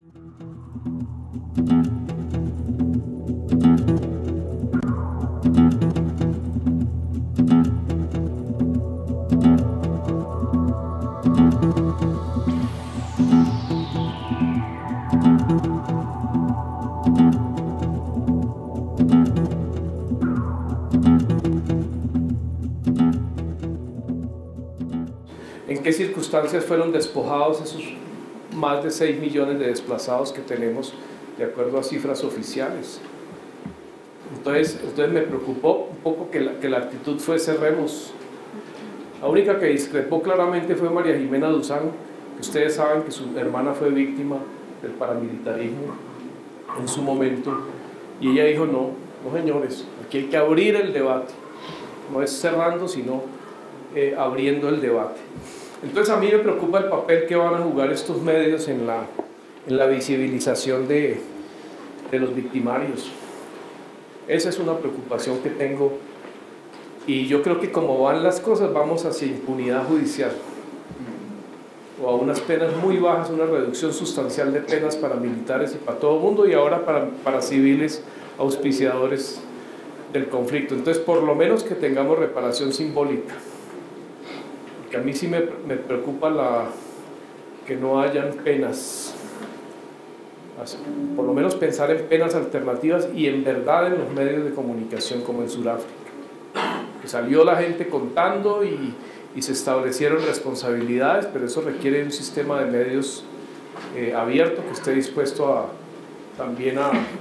¿En qué circunstancias fueron despojados esos más de 6 millones de desplazados que tenemos de acuerdo a cifras oficiales? Entonces me preocupó un poco que la actitud fue cerremos. La única que discrepó claramente fue María Jimena Duzán, que ustedes saben que su hermana fue víctima del paramilitarismo en su momento, y ella dijo no señores, aquí hay que abrir el debate, no es cerrando sino abriendo el debate. Entonces a mí me preocupa el papel que van a jugar estos medios en la visibilización de los victimarios. Esa es una preocupación que tengo, y yo creo que como van las cosas vamos hacia impunidad judicial o a unas penas muy bajas, una reducción sustancial de penas para militares y para todo el mundo, y ahora para civiles auspiciadores del conflicto. Entonces por lo menos que tengamos reparación simbólica, porque a mí sí me preocupa que no hayan penas, por lo menos pensar en penas alternativas y en verdad en los medios de comunicación como en Sudáfrica, que salió la gente contando y se establecieron responsabilidades, pero eso requiere un sistema de medios abierto que esté dispuesto también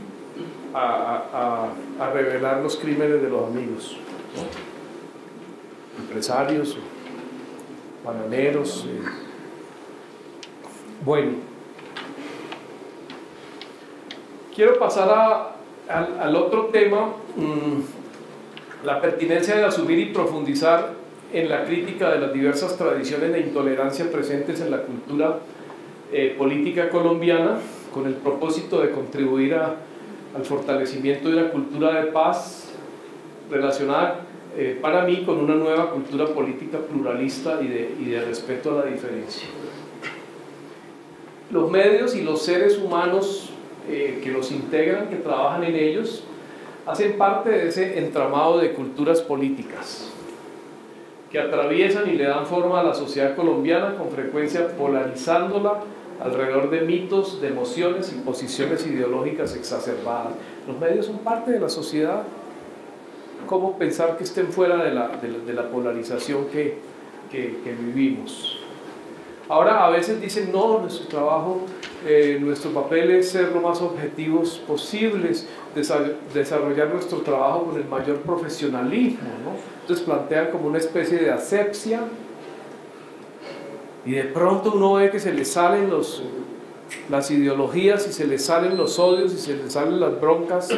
a revelar los crímenes de los amigos, ¿no? Empresarios, bananeros. Bueno, quiero pasar al otro tema, la pertinencia de asumir y profundizar en la crítica de las diversas tradiciones de intolerancia presentes en la cultura política colombiana, con el propósito de contribuir al fortalecimiento de una cultura de paz relacionada para mí con una nueva cultura política pluralista y de respeto a la diferencia. Los medios y los seres humanos que los integran, que trabajan en ellos, hacen parte de ese entramado de culturas políticas que atraviesan y le dan forma a la sociedad colombiana, con frecuencia polarizándola alrededor de mitos, de emociones y posiciones ideológicas exacerbadas. Los medios son parte de la sociedad. ¿Cómo pensar que estén fuera de la polarización que vivimos? Ahora a veces dicen no, nuestro trabajo, nuestro papel es ser lo más objetivos posibles, desarrollar nuestro trabajo con el mayor profesionalismo, ¿no? Entonces plantean como una especie de asepsia, y de pronto uno ve que se le salen las ideologías y se le salen los odios y se le salen las broncas,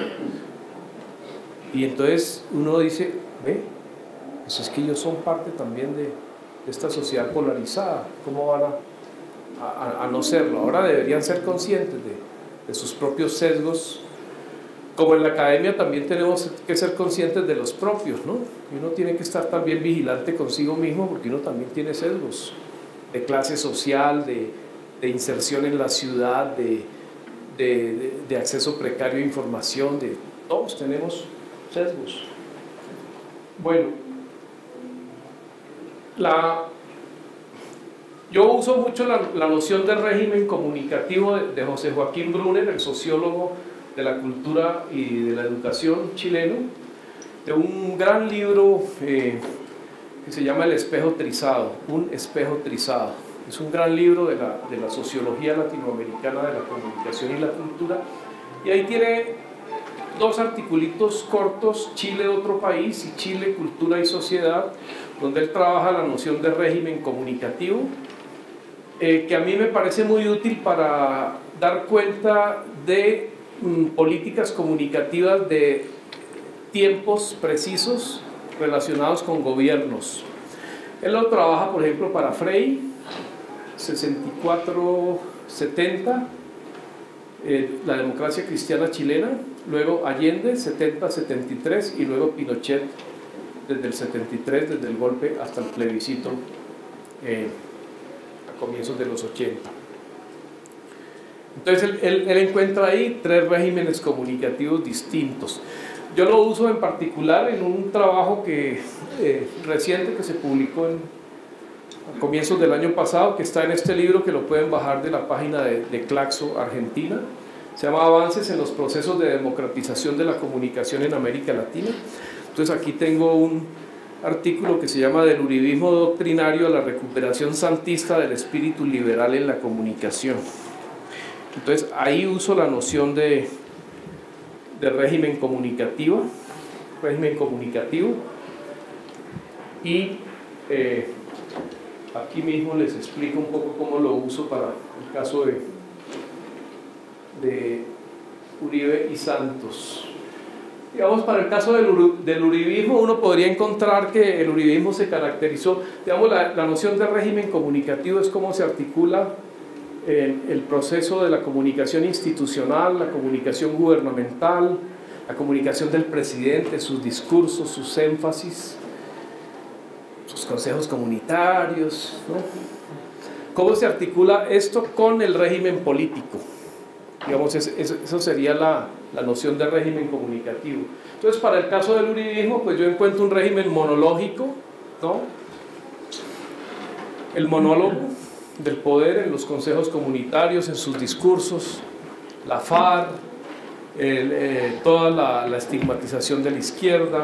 y entonces uno dice, pues es que ellos son parte también de esta sociedad polarizada. ¿Cómo van a no serlo? Ahora deberían ser conscientes de sus propios sesgos. Como en la academia también tenemos que ser conscientes de los propios, ¿no? Y uno tiene que estar también vigilante consigo mismo, porque uno también tiene sesgos de clase social, de inserción en la ciudad, de acceso precario a información, todos tenemos sesgos. Bueno, yo uso mucho la noción de régimen comunicativo de José Joaquín Brunner, el sociólogo de la cultura y de la educación chileno, de un gran libro que se llama El espejo trizado, un espejo trizado. Es un gran libro de la sociología latinoamericana de la comunicación y la cultura, y ahí tiene dos articulitos cortos, Chile, otro país, y Chile, cultura y sociedad, donde él trabaja la noción de régimen comunicativo, que a mí me parece muy útil para dar cuenta de políticas comunicativas de tiempos precisos relacionados con gobiernos. Él lo trabaja, por ejemplo, para Frei, 64-70, la democracia cristiana chilena, luego Allende, 70-73, y luego Pinochet, desde el 73, desde el golpe hasta el plebiscito a comienzos de los 80. Entonces él encuentra ahí 3 regímenes comunicativos distintos. Yo lo uso en particular en un trabajo reciente que se publicó a comienzos del año pasado, que está en este libro, que lo pueden bajar de la página de Claxo, Argentina. Se llama Avances en los procesos de democratización de la comunicación en América Latina. Entonces aquí tengo un artículo que se llama Del uribismo doctrinario a la recuperación santista del espíritu liberal en la comunicación. Entonces ahí uso la noción de régimen comunicativo, y aquí mismo les explico un poco cómo lo uso para el caso de Uribe y Santos. Digamos, para el caso del uribismo, uno podría encontrar que el uribismo se caracterizó, digamos, la noción de régimen comunicativo es cómo se articula el proceso de la comunicación institucional, la comunicación gubernamental, la comunicación del presidente, sus discursos, sus énfasis, sus consejos comunitarios, ¿no? ¿Cómo se articula esto con el régimen político? Digamos, eso sería la noción de régimen comunicativo. Entonces, para el caso del uribismo, pues yo encuentro un régimen monológico, ¿no? El monólogo del poder en los consejos comunitarios, en sus discursos, la FARC, toda la estigmatización de la izquierda,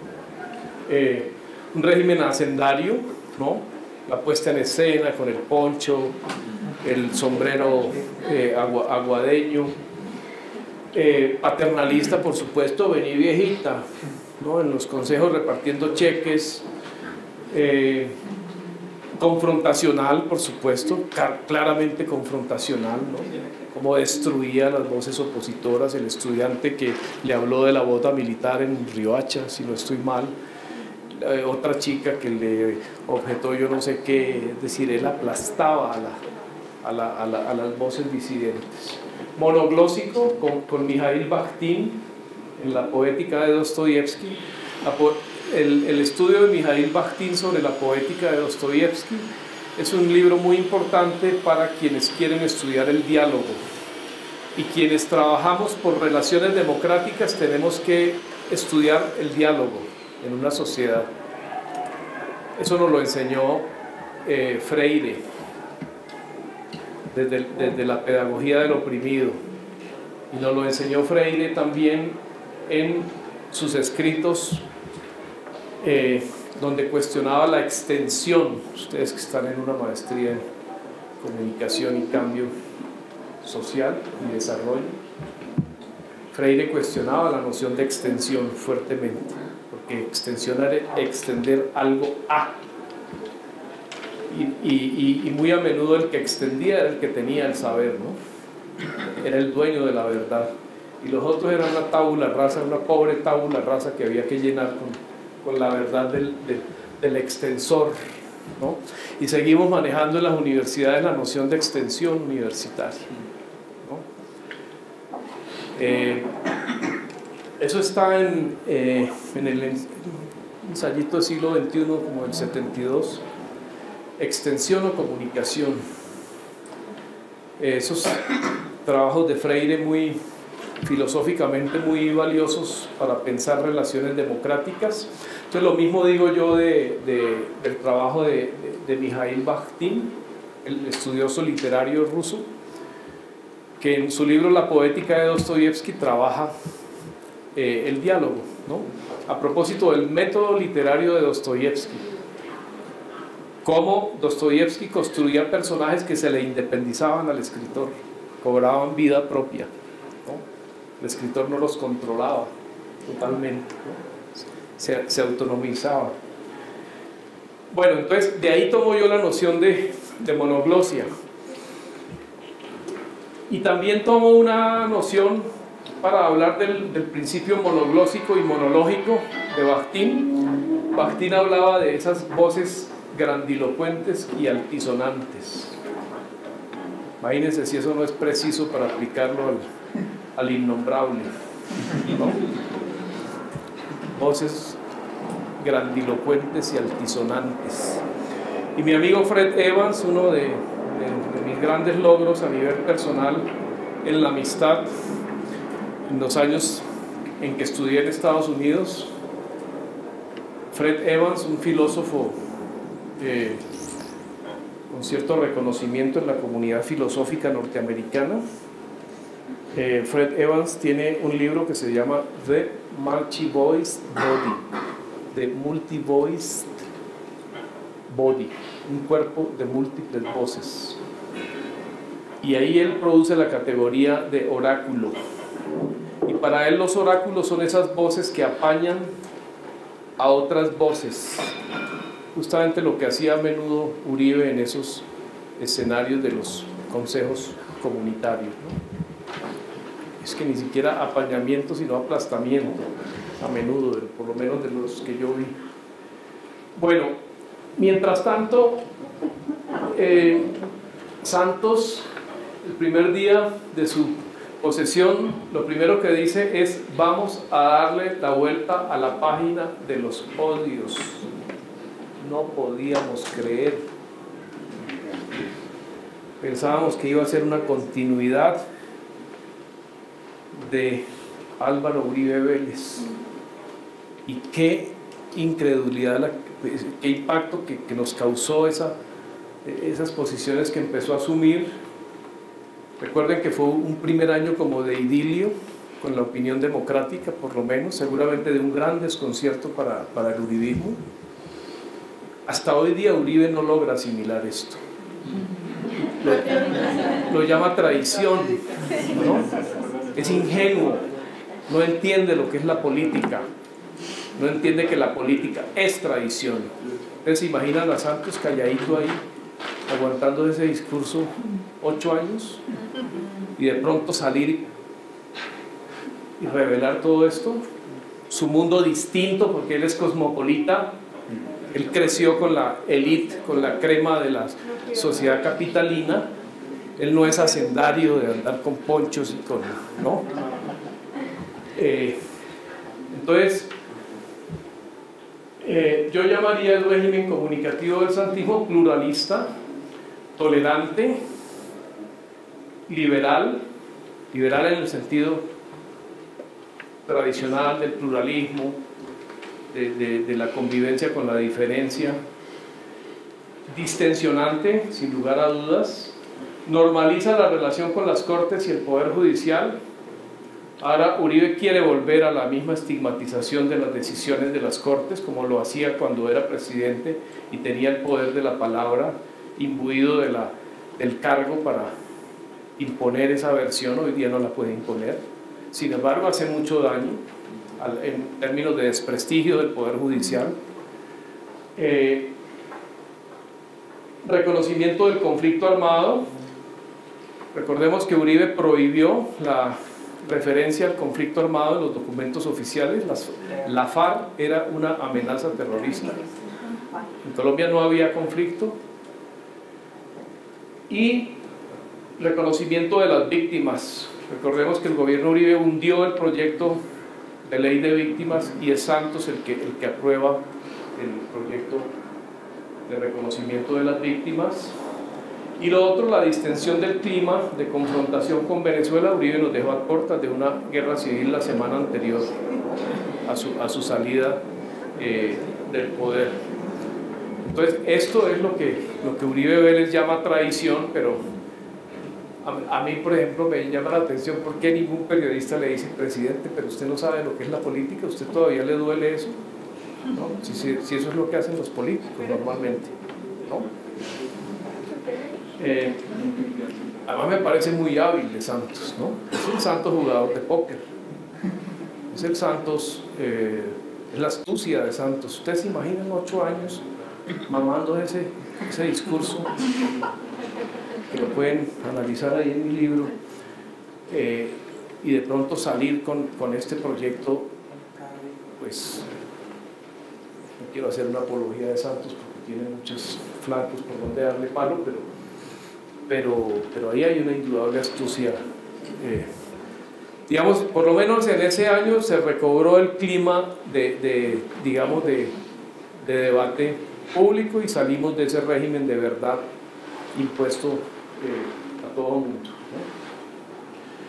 un régimen hacendario, ¿no? La puesta en escena con el poncho, el sombrero aguadeño, paternalista, por supuesto, vení viejita, ¿no? En los consejos repartiendo cheques, confrontacional, por supuesto, claramente confrontacional, ¿no? Cómo destruía las voces opositoras, el estudiante que le habló de la bota militar en Riohacha, si no estoy mal, otra chica que le objetó yo no sé qué, es decir, él aplastaba a las voces disidentes. Monoglósico con Mijaíl Bakhtin en la poética de Dostoyevsky. El estudio de Mijaíl Bakhtin sobre la poética de Dostoyevsky es un libro muy importante para quienes quieren estudiar el diálogo, y quienes trabajamos por relaciones democráticas tenemos que estudiar el diálogo en una sociedad. Eso nos lo enseñó Freire desde la pedagogía del oprimido, y nos lo enseñó Freire también en sus escritos donde cuestionaba la extensión. Ustedes que están en una maestría en comunicación y cambio social y desarrollo, Freire cuestionaba la noción de extensión fuertemente, porque extensión era extender algo a, y muy a menudo el que extendía era el que tenía el saber, ¿no? Era el dueño de la verdad, y los otros eran una tabula rasa, una pobre tabula rasa que había que llenar con la verdad del extensor, ¿no? Y seguimos manejando en las universidades la noción de extensión universitaria, ¿no? Eso está en el ensayito del siglo XXI, como el 72, extensión o comunicación. Esos trabajos de Freire muy filosóficamente muy valiosos para pensar relaciones democráticas. Entonces lo mismo digo yo del trabajo de Mijaíl Bakhtin, el estudioso literario ruso, que en su libro La poética de Dostoyevsky trabaja el diálogo, ¿no? A propósito del método literario de Dostoyevsky, cómo Dostoyevsky construía personajes que se le independizaban al escritor, cobraban vida propia, ¿no? El escritor no los controlaba totalmente, ¿no? Se autonomizaba. Bueno, entonces de ahí tomo yo la noción de monoglosia, y también tomo una noción para hablar del principio monoglósico y monológico de Bakhtin. Bakhtin hablaba de esas voces grandilocuentes y altisonantes. Imagínense si eso no es preciso para aplicarlo al innombrable, ¿no? Voces grandilocuentes y altisonantes. Y mi amigo Fred Evans, uno de mis grandes logros a nivel personal, en la amistad en los años en que estudié en Estados Unidos. Fred Evans, un filósofo con cierto reconocimiento en la comunidad filosófica norteamericana. Fred Evans tiene un libro que se llama The Multi-Voiced Body, The Multi-Voiced Body, un cuerpo de múltiples voces. Y ahí él produce la categoría de oráculo. Y para él los oráculos son esas voces que apañan a otras voces. Justamente lo que hacía a menudo Uribe en esos escenarios de los consejos comunitarios, ¿no? Es que ni siquiera apañamiento, sino aplastamiento, a menudo, por lo menos de los que yo vi. Bueno, mientras tanto, Santos, el primer día de su posesión, lo primero que dice es: vamos a darle la vuelta a la página de los odios. No podíamos creer. Pensábamos que iba a ser una continuidad de Álvaro Uribe Vélez. Y qué incredulidad, qué impacto que nos causó esas posiciones que empezó a asumir. Recuerden que fue un primer año como de idilio con la opinión democrática, por lo menos, seguramente de un gran desconcierto para el uribismo. Hasta hoy día Uribe no logra asimilar esto. Lo llama traición, ¿no? Es ingenuo, no entiende lo que es la política, no entiende que la política es traición. Ustedes se imaginan a Santos calladito ahí, aguantando ese discurso 8 años, y de pronto salir y revelar todo esto, su mundo distinto, porque él es cosmopolita, él creció con la élite, con la crema de la sociedad capitalina. Él no es hacendario de andar con ponchos y con, ¿no? Entonces, yo llamaría el régimen comunicativo del santismo pluralista, tolerante, liberal en el sentido tradicional del pluralismo, de la convivencia con la diferencia, distensionante, sin lugar a dudas. Normaliza la relación con las Cortes y el Poder Judicial. Ahora Uribe quiere volver a la misma estigmatización de las decisiones de las Cortes, como lo hacía cuando era presidente y tenía el poder de la palabra, imbuido del cargo para imponer esa versión. Hoy día no la puede imponer. Sin embargo, hace mucho daño en términos de desprestigio del Poder Judicial. Reconocimiento del conflicto armado. Recordemos que Uribe prohibió la referencia al conflicto armado en los documentos oficiales. La FARC era una amenaza terrorista. En Colombia no había conflicto. Y reconocimiento de las víctimas. Recordemos que el gobierno Uribe hundió el proyecto de ley de víctimas y es Santos el que aprueba el proyecto de reconocimiento de las víctimas. Y lo otro, la distensión del clima de confrontación con Venezuela. Uribe nos dejó a puertas de una guerra civil la semana anterior a su salida del poder. Entonces, esto es lo que Uribe Vélez llama traición, pero a mí, por ejemplo, me llama la atención por qué ningún periodista le dice: presidente, pero usted no sabe lo que es la política, ¿usted todavía le duele eso? ¿No? Si eso es lo que hacen los políticos normalmente, ¿no? Además me parece muy hábil de Santos, ¿no? Es el Santos jugador de póker, es el Santos, es la astucia de Santos. Ustedes se imaginan 8 años mamando ese discurso, que lo pueden analizar ahí en mi libro, y de pronto salir con este proyecto. Pues no quiero hacer una apología de Santos porque tiene muchos flancos por donde darle palo, pero ahí hay una indudable astucia. Digamos, por lo menos en ese año se recobró el clima de debate público y salimos de ese régimen de verdad impuesto a todo el mundo, ¿no?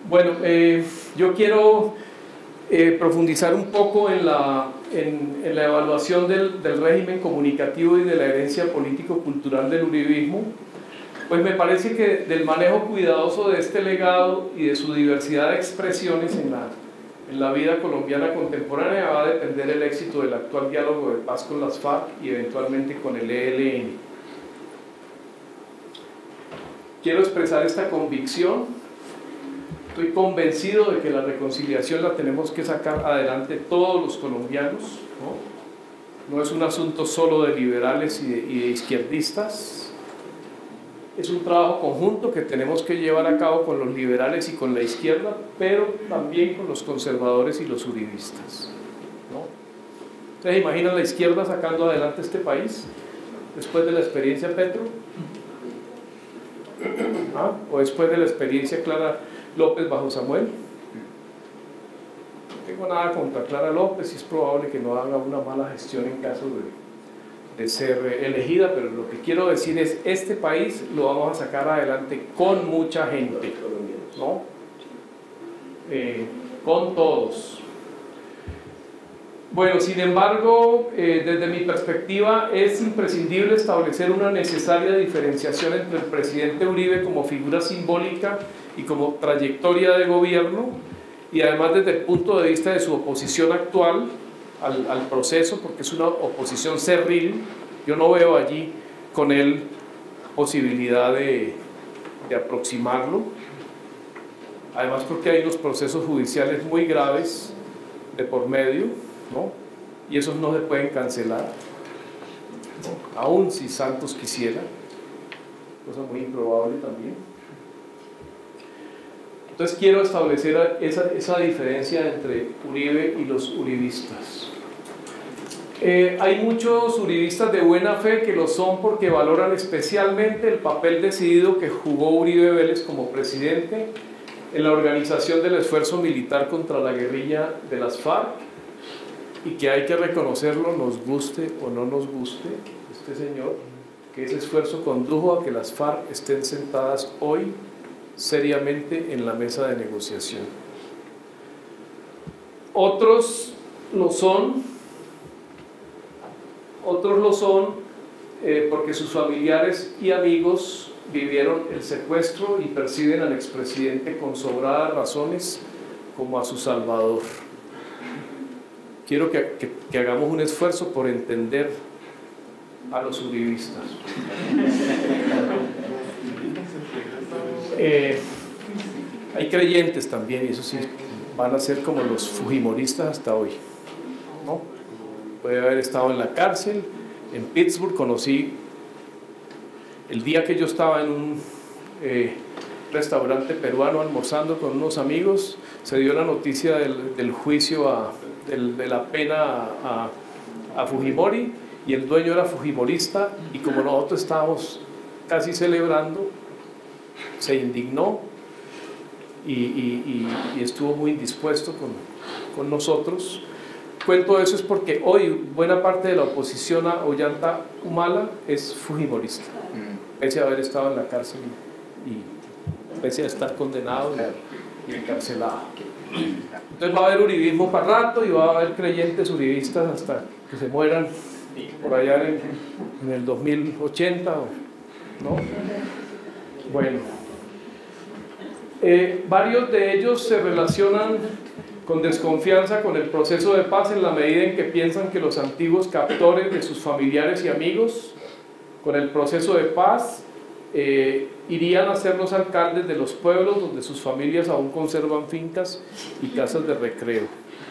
Bueno, yo quiero profundizar un poco en la evaluación del régimen comunicativo y de la herencia político-cultural del uribismo. Pues me parece que del manejo cuidadoso de este legado y de su diversidad de expresiones en la vida colombiana contemporánea va a depender el éxito del actual diálogo de paz con las FARC y eventualmente con el ELN. Quiero expresar esta convicción. Estoy convencido de que la reconciliación la tenemos que sacar adelante todos los colombianos, ¿no? No es un asunto solo de liberales y de izquierdistas. Es un trabajo conjunto que tenemos que llevar a cabo con los liberales y con la izquierda, pero también con los conservadores y los uribistas, ¿no? ¿Ustedes imaginan la izquierda sacando adelante este país después de la experiencia Petro? ¿Ah? ¿O después de la experiencia Clara López bajo Samuel? No tengo nada contra Clara López y es probable que no haga una mala gestión en caso de ser elegida, pero lo que quiero decir es, este país lo vamos a sacar adelante con mucha gente, ¿no? Con todos. Bueno, sin embargo, desde mi perspectiva es imprescindible establecer una necesaria diferenciación entre el presidente Uribe como figura simbólica y como trayectoria de gobierno, y además desde el punto de vista de su oposición actual al proceso, porque es una oposición cerril. Yo no veo allí con él posibilidad de aproximarlo, además porque hay unos procesos judiciales muy graves de por medio, ¿no? Y esos no se pueden cancelar, ¿no? Aun si Santos quisiera, cosa muy improbable también. Entonces quiero establecer esa diferencia entre Uribe y los uribistas. Hay muchos uribistas de buena fe que lo son porque valoran especialmente el papel decidido que jugó Uribe Vélez como presidente en la organización del esfuerzo militar contra la guerrilla de las FARC, y que hay que reconocerlo, nos guste o no nos guste este señor, que ese esfuerzo condujo a que las FARC estén sentadas hoy seriamente en la mesa de negociación. Otros lo son porque sus familiares y amigos vivieron el secuestro y perciben al expresidente con sobradas razones como a su salvador. Quiero que hagamos un esfuerzo por entender a los uribistas. Hay creyentes también, y eso sí, van a ser como los fujimoristas hasta hoy, ¿no? Puede haber estado en la cárcel. En Pittsburgh conocí, el día que yo estaba en un restaurante peruano almorzando con unos amigos, se dio la noticia del juicio, de la pena a Fujimori, y el dueño era fujimorista, y como nosotros estábamos casi celebrando, se indignó y estuvo muy indispuesto con nosotros. Cuento eso es porque hoy buena parte de la oposición a Ollanta Humala es fujimorista, pese a haber estado en la cárcel y pese a estar condenado y encarcelado. Entonces va a haber uribismo para rato, y va a haber creyentes uribistas hasta que se mueran por allá en el 2080, ¿no? Bueno, varios de ellos se relacionan con desconfianza con el proceso de paz en la medida en que piensan que los antiguos captores de sus familiares y amigos con el proceso de paz irían a ser los alcaldes de los pueblos donde sus familias aún conservan fincas y casas de recreo.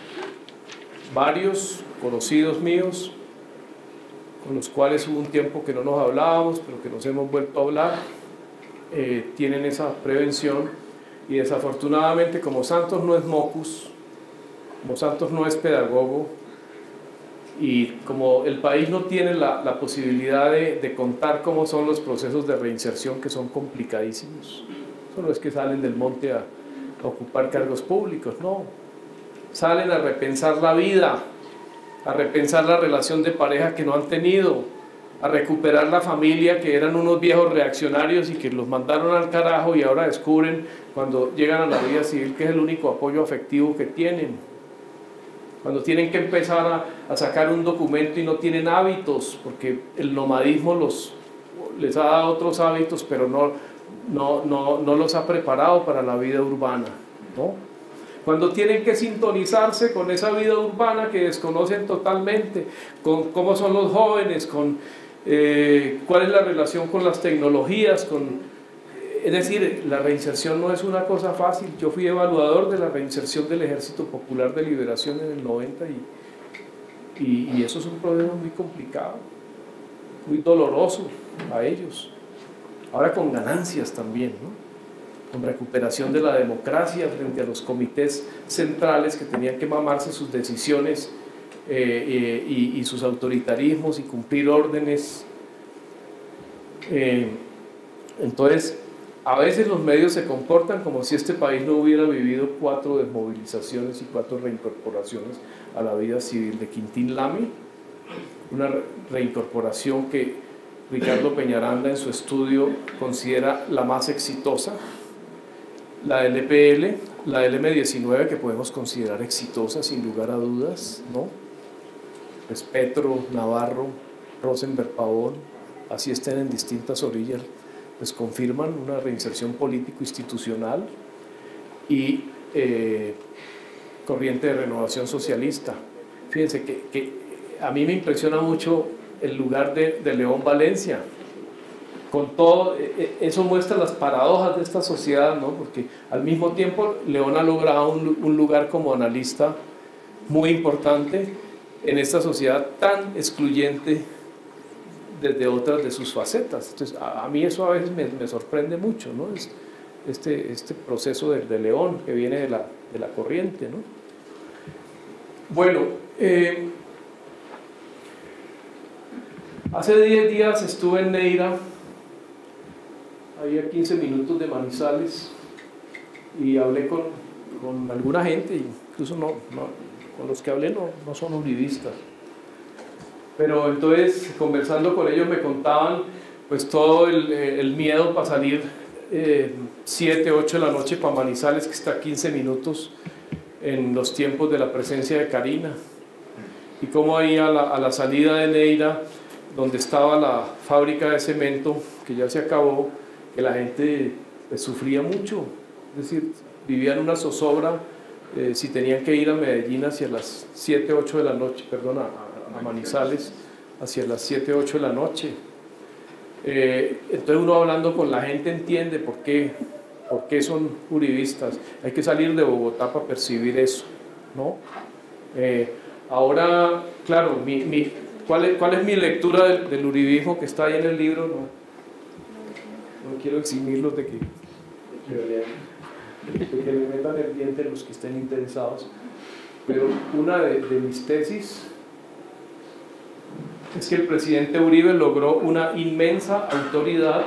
Varios conocidos míos, con los cuales hubo un tiempo que no nos hablábamos, pero que nos hemos vuelto a hablar, tienen esa prevención, y desafortunadamente, como Santos no es mocus, como Santos no es pedagogo, y como el país no tiene la posibilidad de contar cómo son los procesos de reinserción, que son complicadísimos, eso no es que salen del monte a ocupar cargos públicos, no, salen a repensar la vida, a repensar la relación de pareja que no han tenido, a recuperar la familia, que eran unos viejos reaccionarios y que los mandaron al carajo, y ahora descubren cuando llegan a la vida civil que es el único apoyo afectivo que tienen. Cuando tienen que empezar a sacar un documento y no tienen hábitos, porque el nomadismo les ha dado otros hábitos, pero no los ha preparado para la vida urbana, ¿no? Cuando tienen que sintonizarse con esa vida urbana que desconocen totalmente, con cómo son los jóvenes, con cuál es la relación con las tecnologías, es decir, la reinserción no es una cosa fácil. Yo fui evaluador de la reinserción del Ejército Popular de Liberación en el 90 y eso es un problema muy complicado, muy doloroso a ellos. Ahora con ganancias también, ¿no? Con recuperación de la democracia frente a los comités centrales que tenían que mamarse sus decisiones y sus autoritarismos y cumplir órdenes. Entonces, a veces los medios se comportan como si este país no hubiera vivido 4 desmovilizaciones y 4 reincorporaciones a la vida civil de Quintín Lamy, una reincorporación que Ricardo Peñaranda en su estudio considera la más exitosa, la del EPL, la del M19 que podemos considerar exitosa sin lugar a dudas, ¿no? Pues Petro, Navarro, Rosenberg, Pavón, así estén en distintas orillas, pues confirman una reinserción político-institucional y corriente de renovación socialista. Fíjense que a mí me impresiona mucho el lugar de León Valencia. Con todo, eso muestra las paradojas de esta sociedad, ¿no? Porque al mismo tiempo León ha logrado un lugar como analista muy importante en esta sociedad tan excluyente desde otras de sus facetas. Entonces, a mí eso a veces me sorprende mucho, ¿no? Este proceso de León que viene de la corriente, ¿no? Bueno, hace 10 días estuve en Neira, ahí a 15 minutos de Manizales, y hablé con alguna gente, incluso con los que hablé no son uribistas. Pero entonces, conversando con ellos, me contaban pues todo el miedo para salir 7, 8 de la noche para Manizales, que está a 15 minutos en los tiempos de la presencia de Karina. Y cómo ahí a la salida de Neira, donde estaba la fábrica de cemento, que ya se acabó, que la gente pues, sufría mucho. Es decir, vivían una zozobra si tenían que ir a Medellín hacia las 7, 8 de la noche, perdón, a Manizales hacia las 7, 8 de la noche. Entonces uno hablando con la gente entiende por qué son uribistas. Hay que salir de Bogotá para percibir eso, ¿no? Ahora, claro, ¿cuál es mi lectura del uribismo que está ahí en el libro? No quiero eximirlos de que le metan el diente los que estén interesados, pero una de mis tesis es que el presidente Uribe logró una inmensa autoridad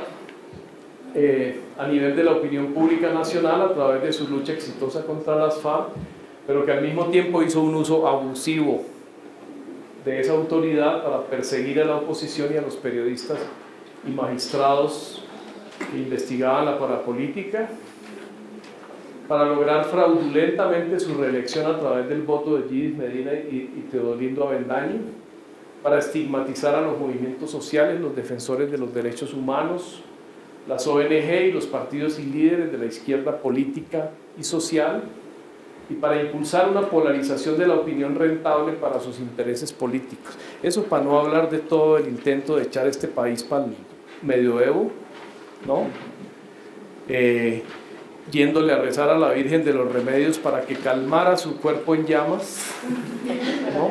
a nivel de la opinión pública nacional a través de su lucha exitosa contra las FARC, pero que al mismo tiempo hizo un uso abusivo de esa autoridad para perseguir a la oposición y a los periodistas y magistrados que investigaban la parapolítica, para lograr fraudulentamente su reelección a través del voto de Gidis Medina y Teodolindo Avendaño, para estigmatizar a los movimientos sociales, los defensores de los derechos humanos, las ONG y los partidos y líderes de la izquierda política y social, y para impulsar una polarización de la opinión rentable para sus intereses políticos. Eso para no hablar de todo el intento de echar este país para el medioevo, ¿no? Yéndole a rezar a la Virgen de los Remedios para que calmara su cuerpo en llamas, ¿no?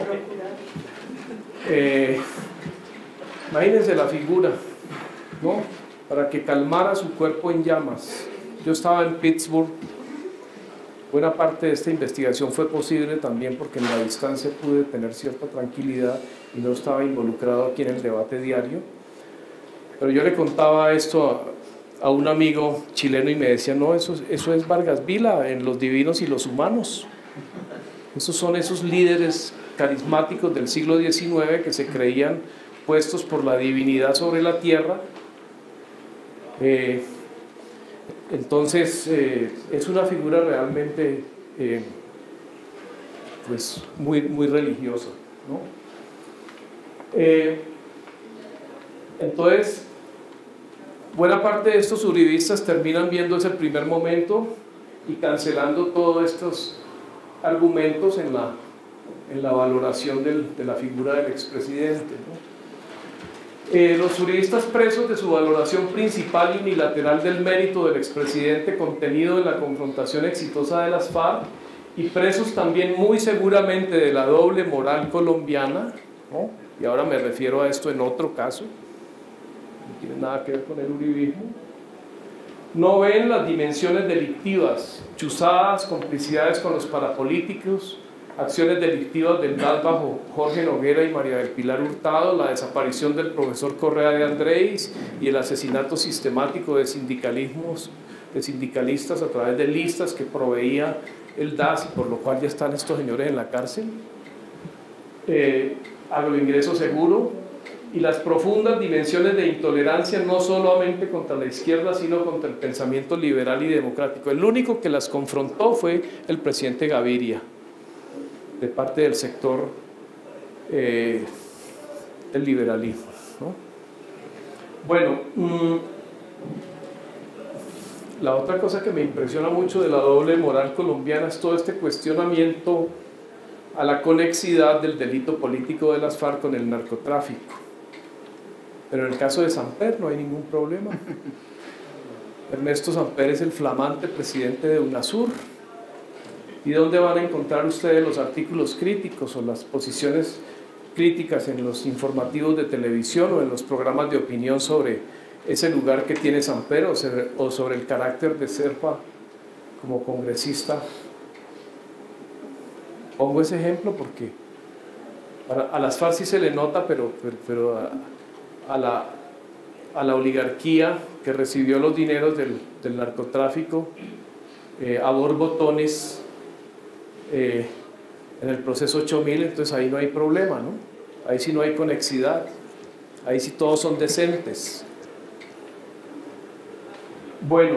Imagínense la figura, ¿no? Para que calmara su cuerpo en llamas. Yo estaba en Pittsburgh, buena parte de esta investigación fue posible también porque en la distancia pude tener cierta tranquilidad y no estaba involucrado aquí en el debate diario, pero yo le contaba esto a un amigo chileno y me decía, no, eso es Vargas Vila en Los Divinos y los Humanos. Esos son esos líderes carismáticos del siglo XIX que se creían puestos por la divinidad sobre la tierra. Entonces es una figura realmente pues muy religiosa, ¿no? Entonces buena parte de estos uribistas terminan viendo ese primer momento y cancelando todos estos argumentos en la valoración de la figura del expresidente, ¿no? Los uribistas presos de su valoración principal y unilateral del mérito del expresidente contenido en la confrontación exitosa de las FARC, y presos también muy seguramente de la doble moral colombiana, ¿no? Y ahora me refiero a esto en otro caso, no tiene nada que ver con el uribismo, no ven las dimensiones delictivas, chuzadas, complicidades con los parapolíticos, acciones delictivas del DAS bajo Jorge Noguera y María del Pilar Hurtado, la desaparición del profesor Correa de Andrés y el asesinato sistemático de sindicalistas a través de listas que proveía el DAS, y por lo cual ya están estos señores en la cárcel, agroingreso seguro, y las profundas dimensiones de intolerancia no solamente contra la izquierda, sino contra el pensamiento liberal y democrático. El único que las confrontó fue el presidente Gaviria, de parte del sector del liberalismo, ¿no? Bueno, la otra cosa que me impresiona mucho de la doble moral colombiana es todo este cuestionamiento a la conexidad del delito político de las FARC con el narcotráfico. Pero en el caso de Samper no hay ningún problema. Ernesto Samper es el flamante presidente de UNASUR. ¿Y dónde van a encontrar ustedes los artículos críticos o las posiciones críticas en los informativos de televisión o en los programas de opinión sobre ese lugar que tiene Samper o sobre el carácter de Serpa como congresista? Pongo ese ejemplo porque a las FARC sí se le nota, pero a la oligarquía que recibió los dineros del narcotráfico a borbotones en el proceso 8000, entonces ahí no hay problema, ¿no? Ahí sí no hay conexidad, ahí sí todos son decentes. Bueno,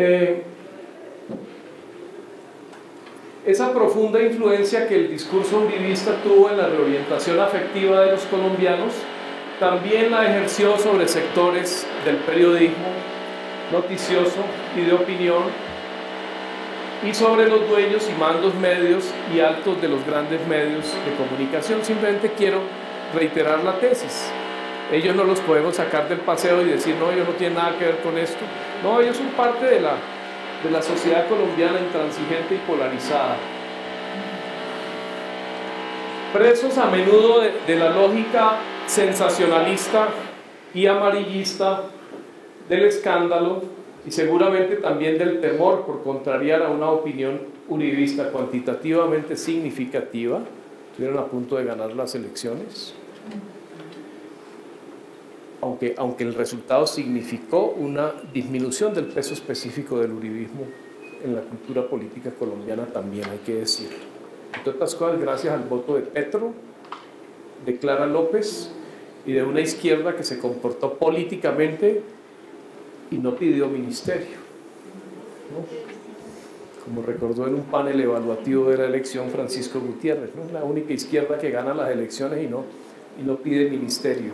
esa profunda influencia que el discurso uribista tuvo en la reorientación afectiva de los colombianos también la ejerció sobre sectores del periodismo noticioso y de opinión, y sobre los dueños y mandos medios y altos de los grandes medios de comunicación. Simplemente quiero reiterar la tesis. Ellos no los podemos sacar del paseo y decir, no, ellos no tienen nada que ver con esto. No, ellos son parte de la sociedad colombiana intransigente y polarizada. Presos a menudo de la lógica sensacionalista y amarillista del escándalo, y seguramente también del temor por contrariar a una opinión uribista cuantitativamente significativa. Estuvieron a punto de ganar las elecciones, aunque el resultado significó una disminución del peso específico del uribismo en la cultura política colombiana, también hay que decirlo. Entre otras cosas, gracias al voto de Petro, de Clara López y de una izquierda que se comportó políticamente y no pidió ministerio, ¿no? Como recordó en un panel evaluativo de la elección Francisco Gutiérrez, ¿no? La única izquierda que gana las elecciones y no pide ministerio.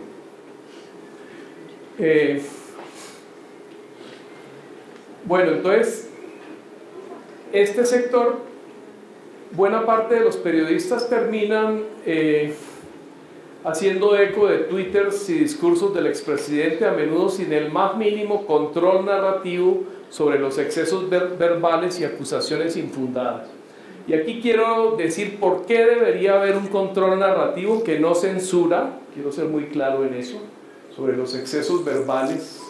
Bueno, entonces este sector, buena parte de los periodistas terminan haciendo eco de twitters y discursos del expresidente, a menudo sin el más mínimo control narrativo sobre los excesos verbales y acusaciones infundadas. Y aquí quiero decir por qué debería haber un control narrativo que no censura, quiero ser muy claro en eso, sobre los excesos verbales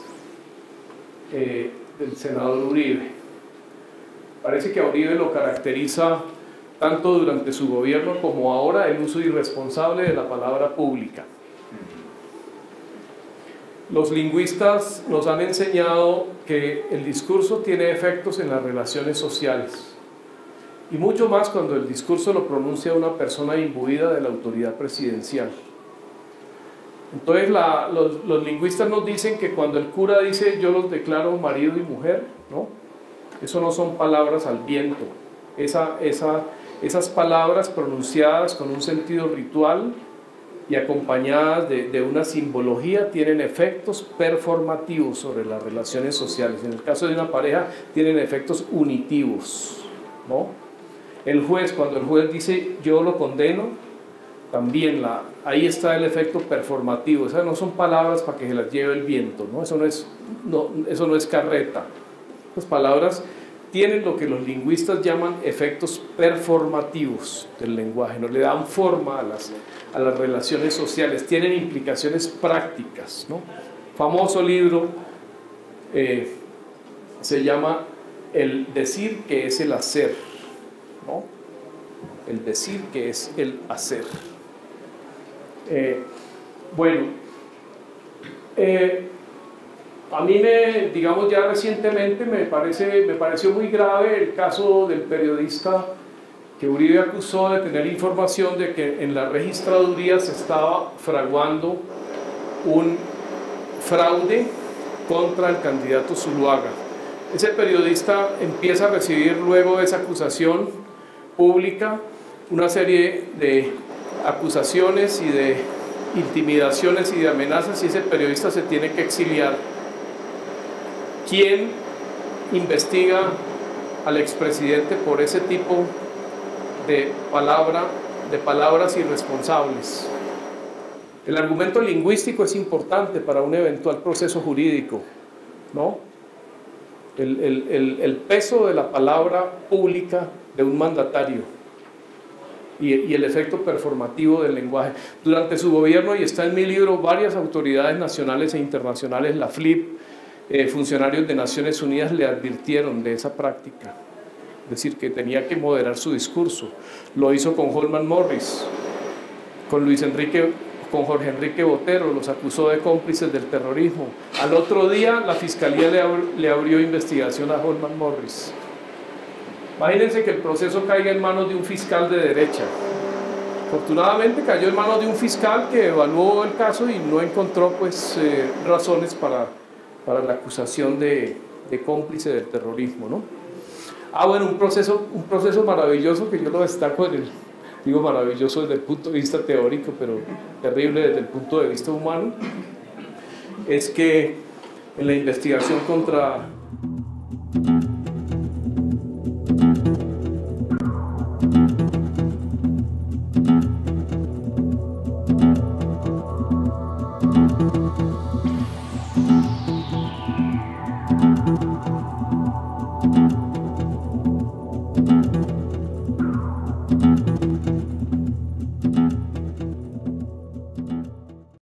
del senador Uribe. Parece que a Uribe lo caracteriza tanto durante su gobierno como ahora el uso irresponsable de la palabra pública. Los lingüistas nos han enseñado que el discurso tiene efectos en las relaciones sociales, y mucho más cuando el discurso lo pronuncia una persona imbuida de la autoridad presidencial. Entonces los lingüistas nos dicen que cuando el cura dice yo los declaro marido y mujer, ¿no? Eso no son palabras al viento. Esas palabras pronunciadas con un sentido ritual y acompañadas de una simbología tienen efectos performativos sobre las relaciones sociales. En el caso de una pareja tienen efectos unitivos, ¿no? El juez, cuando el juez dice yo lo condeno, también ahí está el efecto performativo. Esas no son palabras para que se las lleve el viento, ¿no? Eso no es carreta. Las palabras tienen lo que los lingüistas llaman efectos performativos del lenguaje, no le dan forma a las relaciones sociales, tienen implicaciones prácticas, ¿no? Famoso libro se llama El decir que es el hacer, ¿no? El decir que es el hacer. A mí digamos ya recientemente me pareció muy grave el caso del periodista que Uribe acusó de tener información de que en la registraduría se estaba fraguando un fraude contra el candidato Zuluaga. Ese periodista empieza a recibir luego de esa acusación pública una serie de acusaciones y de intimidaciones y de amenazas, y ese periodista se tiene que exiliar. ¿Quién investiga al expresidente por ese tipo de palabras irresponsables? El argumento lingüístico es importante para un eventual proceso jurídico, ¿no? El peso de la palabra pública de un mandatario y el efecto performativo del lenguaje. Durante su gobierno, y está en mi libro, varias autoridades nacionales e internacionales, la FLIP, funcionarios de Naciones Unidas, le advirtieron de esa práctica, es decir, que tenía que moderar su discurso. Lo hizo con Holman Morris, con Jorge Enrique Botero, los acusó de cómplices del terrorismo. Al otro día la Fiscalía le abrió investigación a Holman Morris. Imagínense que el proceso caiga en manos de un fiscal de derecha. Afortunadamente cayó en manos de un fiscal que evaluó el caso y no encontró razones para la acusación de cómplice del terrorismo, ¿no? Bueno, un proceso maravilloso que yo lo destaco digo maravilloso desde el punto de vista teórico, pero terrible desde el punto de vista humano, es que en la investigación contra